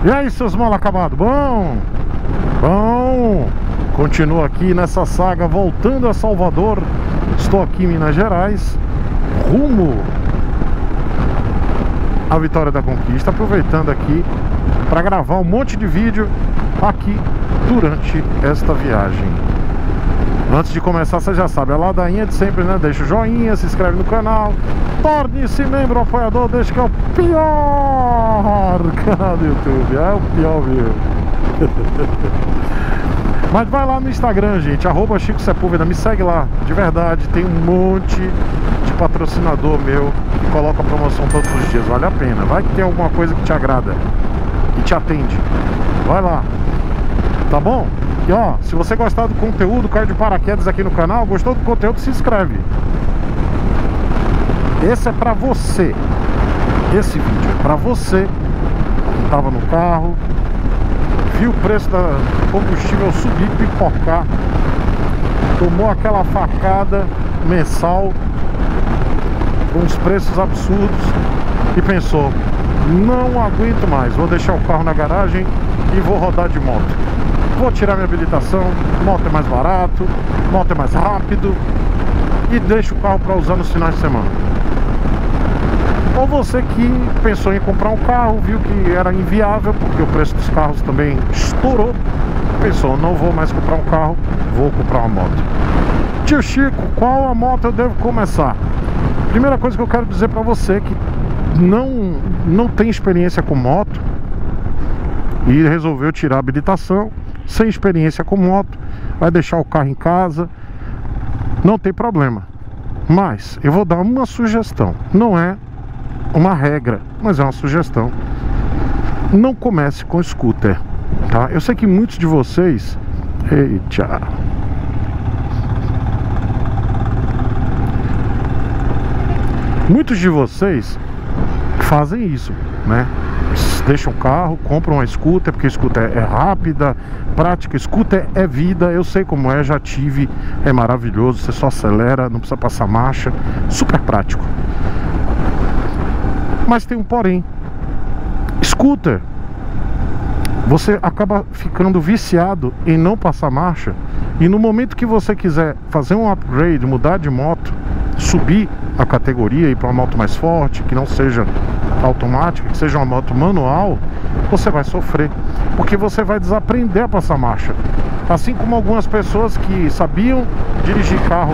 E aí, seus mal acabados? Bom, continuo aqui nessa saga voltando a Salvador. Estou aqui em Minas Gerais, rumo à Vitória da Conquista, aproveitando aqui para gravar um monte de vídeo aqui durante esta viagem. Antes de começar, você já sabe, a ladainha de sempre, né? Deixa o joinha, se inscreve no canal, torne-se membro apoiador, deixa que é o pior canal do YouTube, é o pior, viu? Mas vai lá no Instagram, gente, @ChicoSepúlveda, me segue lá, de verdade, tem um monte de patrocinador meu que coloca promoção todos os dias, vale a pena, vai que tem alguma coisa que te agrada e te atende, vai lá, tá bom? E ó, se você gostar do conteúdo, caiu de paraquedas aqui no canal, gostou do conteúdo, se inscreve. Esse é pra você. Esse vídeo é pra você que tava no carro, viu o preço do combustível subir, pipocar, tomou aquela facada mensal com uns preços absurdos e pensou: não aguento mais, vou deixar o carro na garagem e vou rodar de moto. Vou tirar minha habilitação, moto é mais barato, moto é mais rápido e deixo o carro para usar nos finais de semana. Ou você que pensou em comprar um carro, viu que era inviável porque o preço dos carros também estourou, pensou: não vou mais comprar um carro, vou comprar uma moto. Tio Chico, qual a moto eu devo começar? Primeira coisa que eu quero dizer para você que não tem experiência com moto e resolveu tirar a habilitação, sem experiência com moto, vai deixar o carro em casa, não tem problema. Mas eu vou dar uma sugestão, não é uma regra, mas é uma sugestão: não comece com scooter, tá? Eu sei que muitos de vocês, eita, muitos de vocês fazem isso, né? Deixam o carro, compram uma scooter, porque scooter é rápida, prática, scooter é vida, eu sei como é, já tive, é maravilhoso, você só acelera, não precisa passar marcha, super prático. Mas tem um porém: scooter, você acaba ficando viciado em não passar marcha, e no momento que você quiser fazer um upgrade, mudar de moto, subir a categoria e ir para uma moto mais forte, que não seja automática, que seja uma moto manual, você vai sofrer, porque você vai desaprender a passar marcha. Assim como algumas pessoas que sabiam dirigir carro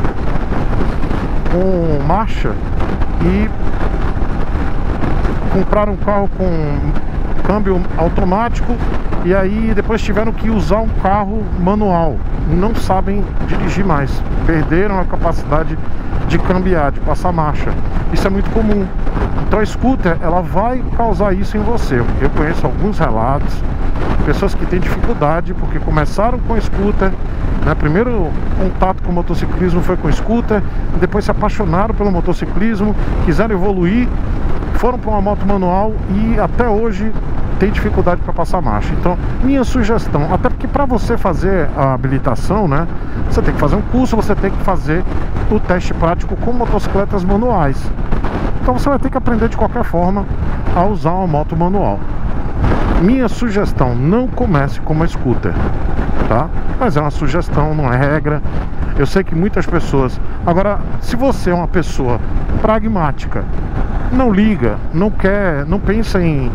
com marcha e compraram um carro com câmbio automático e aí depois tiveram que usar um carro manual, não sabem dirigir mais, perderam a capacidade de cambiar, de passar marcha. Isso é muito comum. Então a scooter, ela vai causar isso em você. Eu conheço alguns relatos, pessoas que têm dificuldade porque começaram com scooter, né? Primeiro contato com o motociclismo foi com scooter, depois se apaixonaram pelo motociclismo, quiseram evoluir, foram para uma moto manual e até hoje tem dificuldade para passar marcha. Então, minha sugestão, até porque para você fazer a habilitação, né, você tem que fazer um curso, você tem que fazer o teste prático com motocicletas manuais. Então você vai ter que aprender de qualquer forma a usar uma moto manual. Minha sugestão: não comece com uma scooter, tá? Mas é uma sugestão, não é regra. Eu sei que muitas pessoas... Agora, se você é uma pessoa pragmática, não liga, não quer, não pensa em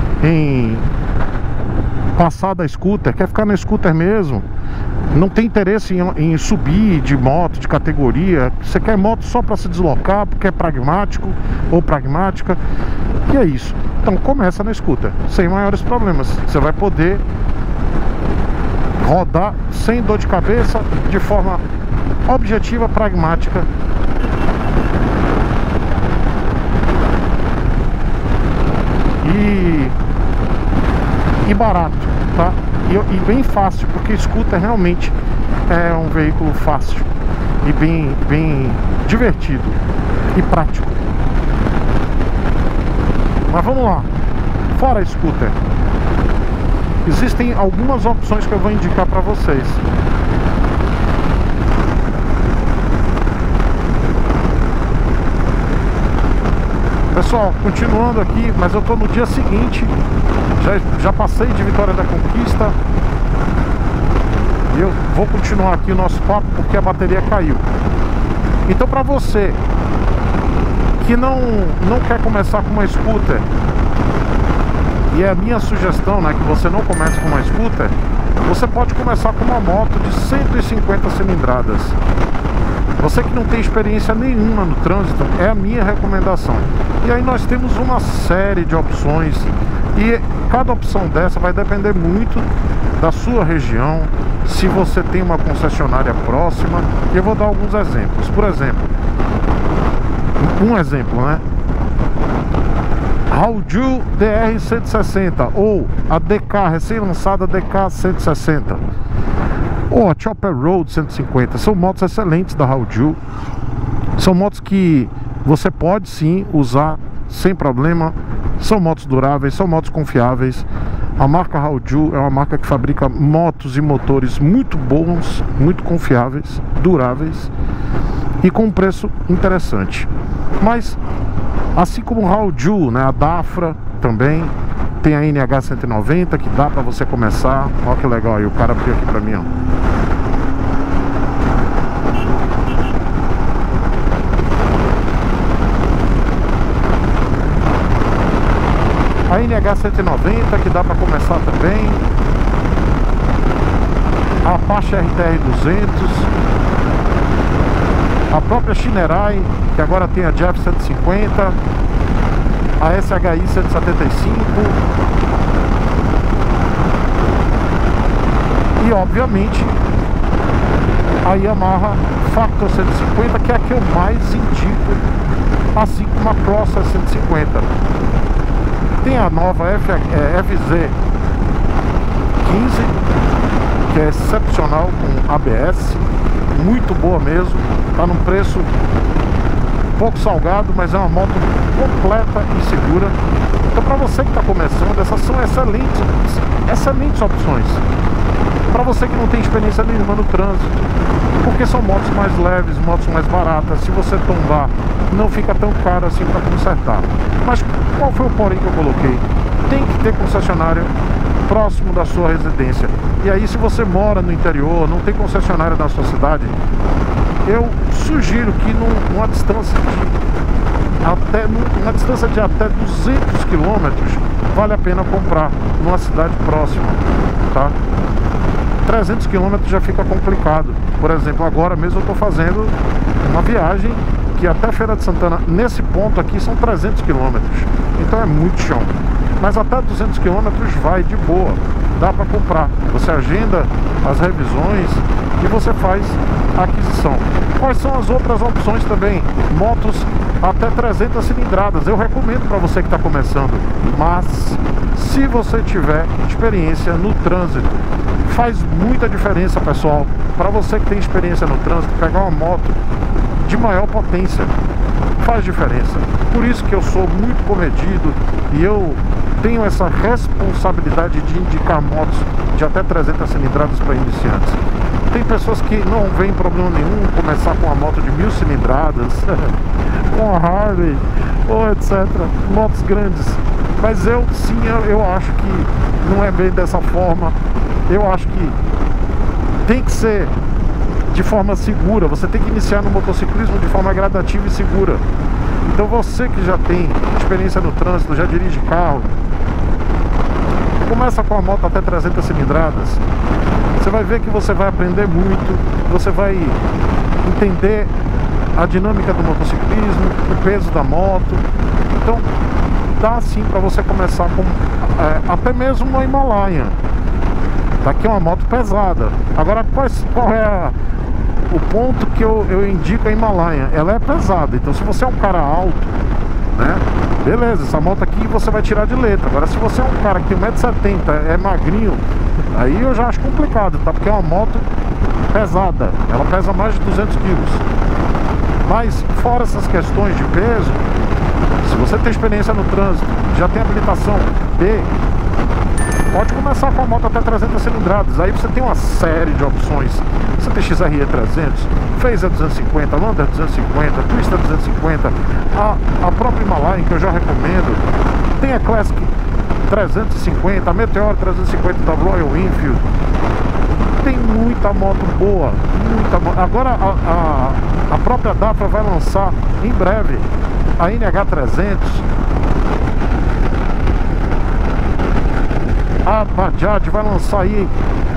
passar da scooter, quer ficar na scooter mesmo, não tem interesse em subir de moto, de categoria, você quer moto só para se deslocar, porque é pragmático ou pragmática, e é isso. Então começa na scooter, sem maiores problemas. Você vai poder rodar sem dor de cabeça, de forma objetiva, pragmática. E barato, tá? E bem fácil, porque scooter realmente é um veículo fácil e bem divertido e prático. Mas vamos lá, fora scooter, existem algumas opções que eu vou indicar para vocês. Pessoal, continuando aqui, mas eu tô no dia seguinte. Já passei de Vitória da Conquista. E eu vou continuar aqui o nosso papo porque a bateria caiu. Então, para você que não quer começar com uma scooter, e é a minha sugestão, né, que você não comece com uma scooter, você pode começar com uma moto de 150 cilindradas. Você que não tem experiência nenhuma no trânsito, é a minha recomendação. E aí nós temos uma série de opções, e cada opção dessa vai depender muito da sua região, se você tem uma concessionária próxima. E eu vou dar alguns exemplos. Por exemplo, um exemplo, né? Hauju DR160 ou a DK, recém-lançada DK 160, ou a Chopper Road 150, são motos excelentes da Hauju. São motos que você pode sim usar sem problema. São motos duráveis, são motos confiáveis. A marca Hauju é uma marca que fabrica motos e motores muito bons, muito confiáveis, duráveis e com um preço interessante. Mas assim como Hauju, né, a Dafra também tem a NH 190 que dá pra você começar. Olha que legal aí, o cara abriu aqui pra mim, ó. A NH 190 que dá para começar também. A Apache RTR 200. A própria Shinerai, que agora tem a Jeff 150. A SHI 175. E obviamente a Yamaha Factor 150, que é a que eu mais indico, assim como a Crosser 150. Tem a nova FZ 15, que é excepcional, com ABS, muito boa mesmo, está num preço um pouco salgado, mas é uma moto completa e segura. Então, para você que está começando, essas são excelentes opções. Para você que não tem experiência nenhuma no trânsito, porque são motos mais leves, motos mais baratas. Se você tombar, não fica tão caro assim para consertar. Mas qual foi o porém que eu coloquei? Tem que ter concessionária próximo da sua residência. E aí, se você mora no interior, não tem concessionária na sua cidade, eu sugiro que numa distância de até 200 quilômetros, vale a pena comprar numa cidade próxima, tá? 300 quilômetros já fica complicado. Por exemplo, agora mesmo eu estou fazendo uma viagem que até Feira de Santana, nesse ponto aqui, são 300 quilômetros. Então é muito chão. Mas até 200 quilômetros vai de boa, dá para comprar. Você agenda as revisões e você faz a aquisição. Quais são as outras opções também? Motos até 300 cilindradas. Eu recomendo para você que está começando. Mas se você tiver experiência no trânsito, faz muita diferença, pessoal. Para você que tem experiência no trânsito, pegar uma moto de maior potência faz diferença. Por isso que eu sou muito comedido e eu tenho essa responsabilidade de indicar motos de até 300 cilindradas para iniciantes. Tem pessoas que não veem problema nenhum começar com uma moto de 1000 cilindradas, com a Harley, ou etc. Motos grandes. Mas eu acho que não é bem dessa forma. Eu acho que tem que ser de forma segura. Você tem que iniciar no motociclismo de forma gradativa e segura. Então você que já tem experiência no trânsito, já dirige carro, começa com a moto até 300 cilindradas. Você vai ver que você vai aprender muito, você vai entender a dinâmica do motociclismo, o peso da moto. Então dá sim para você começar com até mesmo uma Himalayan. Daqui é uma moto pesada. Agora qual é o ponto que eu indico a Himalayan? Ela é pesada, então se você é um cara alto, né, beleza, essa moto aqui você vai tirar de letra. Agora se você é um cara que tem 1,70 m, é magrinho, aí eu já acho complicado, tá? Porque é uma moto pesada, ela pesa mais de 200 quilos. Mas fora essas questões de peso, se você tem experiência no trânsito, já tem habilitação B, Pode começar com a moto até 300 cilindradas. Aí você tem uma série de opções. Você tem XRE 300, Phaser 250, Lander 250, Twister 250, a própria Himalayan, que eu já recomendo. Tem a Classic 350, a Meteor 350 da Royal Enfield. Tem muita moto boa, muita moto. Agora a própria Dafra vai lançar em breve a NH 300. A Bajaj vai lançar aí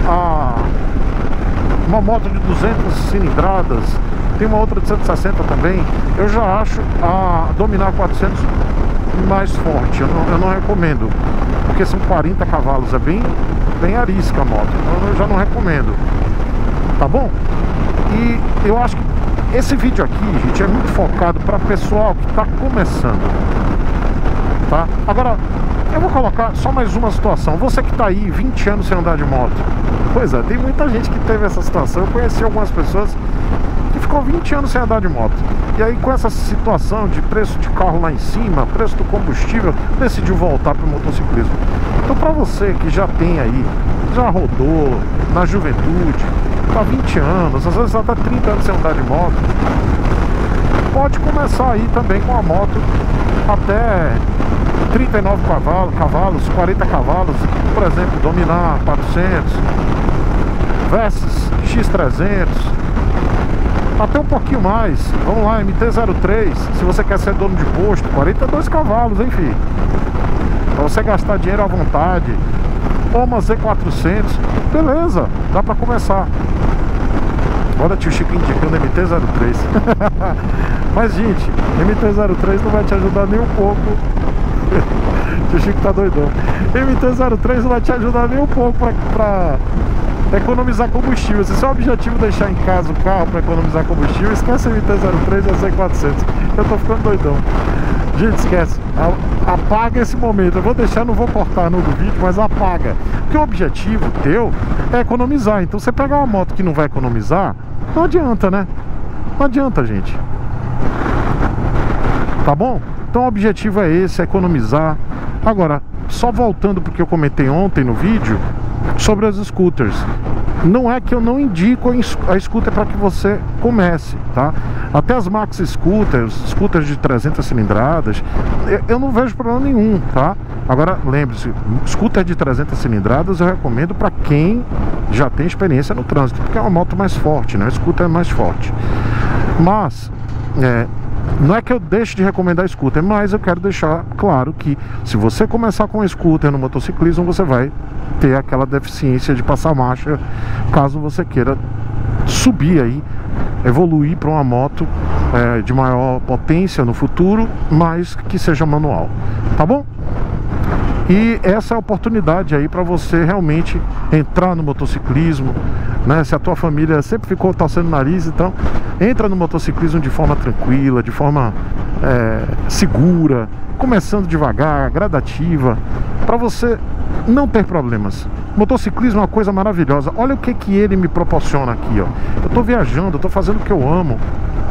uma moto de 200 cilindradas. Tem uma outra de 160 também. Eu já acho a Dominar 400 mais forte. Eu não recomendo, porque são 40 cavalos. É bem arisca a moto. Então eu já não recomendo. Tá bom? E eu acho que esse vídeo aqui, gente, é muito focado para pessoal que está começando. Tá? Agora, eu vou colocar só mais uma situação. Você que está aí 20 anos sem andar de moto. Pois é, tem muita gente que teve essa situação. Eu conheci algumas pessoas que ficou 20 anos sem andar de moto. E aí, com essa situação de preço de carro lá em cima, preço do combustível, decidiu voltar para o motociclismo. Então, para você que já tem aí, já rodou na juventude, tá 20 anos, às vezes até 30 anos sem andar de moto, pode começar aí também com a moto até 39 cavalos, 40 cavalos, por exemplo, Dominar 400, Versys X300, até um pouquinho mais. Vamos lá, MT-03, se você quer ser dono de posto, 42 cavalos, enfim, pra você gastar dinheiro à vontade. Ou uma Z400, beleza, dá pra começar. Olha o tio Chico indicando MT-03. Mas, gente, MT-03 não vai te ajudar nem um pouco. Tio Chico tá doidão. MT-03 não vai te ajudar nem um pouco pra economizar combustível. Se seu objetivo é deixar em casa o carro para economizar combustível, esquece a MT-03 e a Z400. Eu tô ficando doidão. Gente, esquece. Apaga esse momento. Eu vou deixar, não vou cortar no vídeo, mas apaga. Porque o objetivo teu é economizar. Então você pegar uma moto que não vai economizar, não adianta, né? Não adianta, gente. Tá bom? Então o objetivo é esse, é economizar. Agora, só voltando porque eu comentei ontem no vídeo sobre as scooters. Não é que eu não indico a scooter para que você comece, tá? Até as Max scooters de 300 cilindradas, eu não vejo problema nenhum, tá? Agora, lembre-se, scooter de 300 cilindradas eu recomendo para quem já tem experiência no trânsito, porque é uma moto mais forte, né? A scooter é mais forte. Mas, não é que eu deixe de recomendar scooter, mas eu quero deixar claro que se você começar com scooter no motociclismo, você vai ter aquela deficiência de passar marcha, caso você queira subir aí, evoluir para uma moto de maior potência no futuro, mas que seja manual, tá bom? E essa é a oportunidade aí para você realmente entrar no motociclismo, né? Se a tua família sempre ficou torcendo o nariz, então entra no motociclismo de forma tranquila, de forma segura, começando devagar, gradativa, para você não ter problemas. Motociclismo é uma coisa maravilhosa. Olha o que ele me proporciona aqui, ó. Eu tô viajando, eu tô fazendo o que eu amo,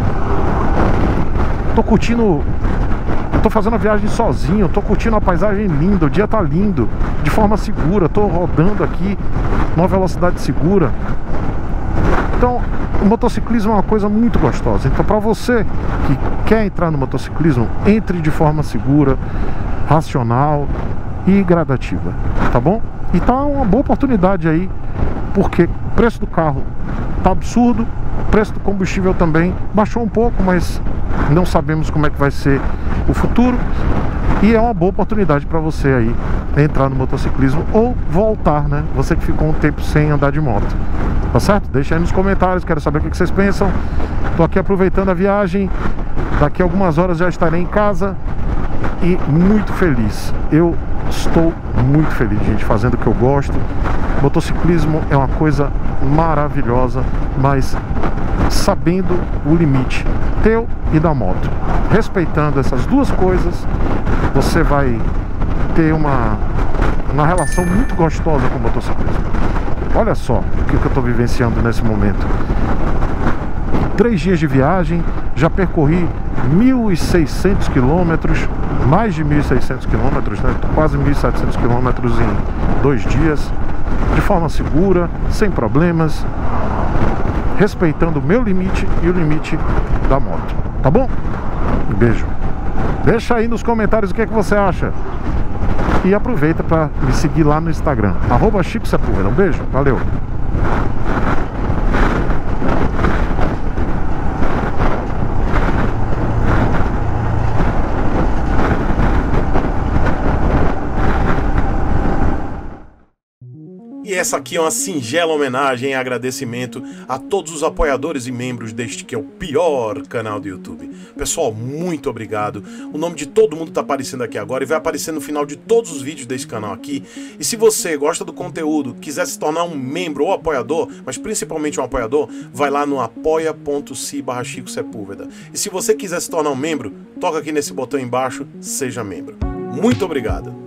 tô curtindo. Eu tô fazendo a viagem sozinho, tô curtindo a paisagem linda, o dia tá lindo, de forma segura, tô rodando aqui numa velocidade segura. Então, o motociclismo é uma coisa muito gostosa. Então, para você que quer entrar no motociclismo, entre de forma segura, racional e gradativa, tá bom? E tá uma boa oportunidade aí, porque o preço do carro tá absurdo, o preço do combustível também baixou um pouco, mas não sabemos como é que vai ser o futuro. E é uma boa oportunidade para você aí entrar no motociclismo ou voltar, né? Você que ficou um tempo sem andar de moto, tá certo? Deixa aí nos comentários, quero saber o que vocês pensam. Tô aqui aproveitando a viagem. Daqui a algumas horas já estarei em casa e muito feliz. Eu estou muito feliz, gente, fazendo o que eu gosto. Motociclismo é uma coisa maravilhosa, mas sabendo o limite teu e da moto, respeitando essas duas coisas, você vai ter uma relação muito gostosa com o motociclismo. Olha só o que eu estou vivenciando nesse momento. 3 dias de viagem, já percorri 1.600 quilômetros mais de 1.600 quilômetros, né? Quase 1.700 quilômetros em 2 dias, de forma segura, sem problemas, respeitando o meu limite e o limite da moto, tá bom? Um beijo. Deixa aí nos comentários o que é que você acha. E aproveita para me seguir lá no Instagram, @ChicoSepúlveda. Um beijo, valeu. E essa aqui é uma singela homenagem e agradecimento a todos os apoiadores e membros deste que é o pior canal do YouTube. Pessoal, muito obrigado. O nome de todo mundo tá aparecendo aqui agora e vai aparecer no final de todos os vídeos desse canal aqui. E se você gosta do conteúdo, quiser se tornar um membro ou apoiador, mas principalmente um apoiador, vai lá no apoia.se/ChicoSepúlveda. E se você quiser se tornar um membro, toca aqui nesse botão embaixo, seja membro. Muito obrigado.